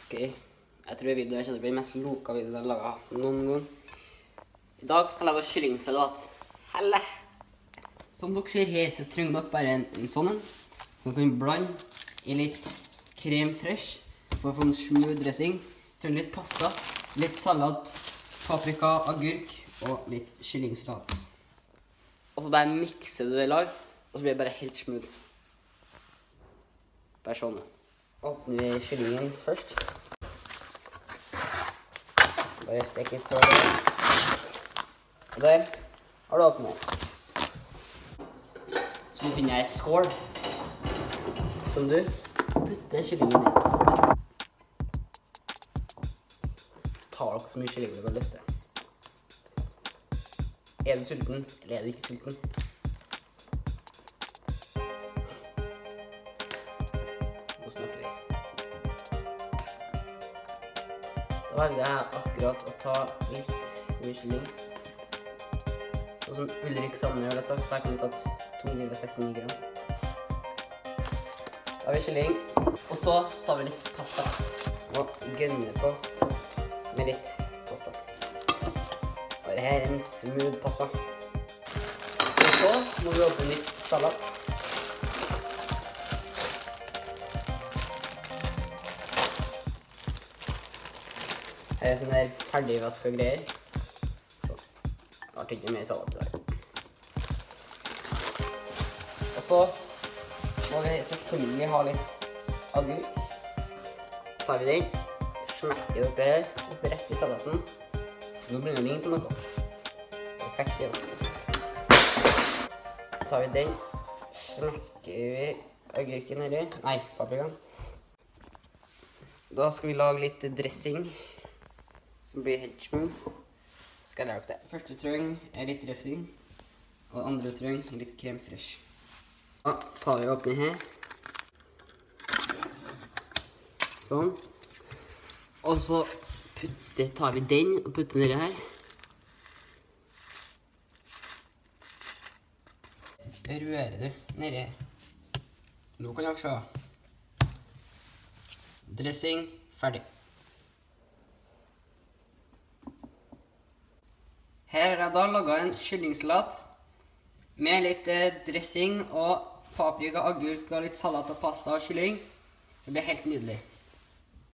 Ok, jeg tror videoen kommer til å bli mest loka videoen jeg har laget noen gang. I dag skal jeg lage kyllingsalat. Helle! Som dere ser her, så trenger dere bare en sånn en, som kan blande i litt crème fraîche for å få en smooth dressing. Trenger litt pasta, litt salat, paprika, agurk og litt kyllingsalat. Og så bare mikser du det i lag, og så blir det bare helt smooth. Bare sånn. Åpner vi kyllingen først. Bare stek litt på det. Og der har du åpnet. Så må du finne en skål som du putter kyllingen i. Ta dere så mye kylling du har lyst til. Er du sulten, eller er du ikke sulten? Nå snakker vi. Da velger jeg akkurat å ta litt mye kylling. Sånn som Ulrik Sandner har sagt, så jeg kunne tatt 269 gram. Da har vi kylling, og så tar vi litt pasta. Og gønner på med litt pasta. Og dette er en smooth pasta. Og så må vi åpne litt salat. Her er sånne der ferdigvasket greier. Sånn. Jeg har ikke mer salat i dag. Og så må vi selvfølgelig ha litt agurk. Så tar vi den, smekker oppi her, oppi rett i salaten. Nå begynner det å ligne på noe. Perfekt i oss. Så tar vi den, smekker vi agurken nedi. Nei, paprikaen. Da skal vi lage litt dressing. Som blir helt smooth. Skal jeg lage det. Første trenger er litt dressing, og det andre trenger er litt crème fraîche. Da tar vi åpne her. Sånn. Og så tar vi den og putter nedi her. Det rører du nedi her. Nå kan dere se. Dressing ferdig. Her har jeg da laget en kyllingsalat med litt dressing og paprika, agurk og litt salat og pasta og kylling. Det blir helt nydelig.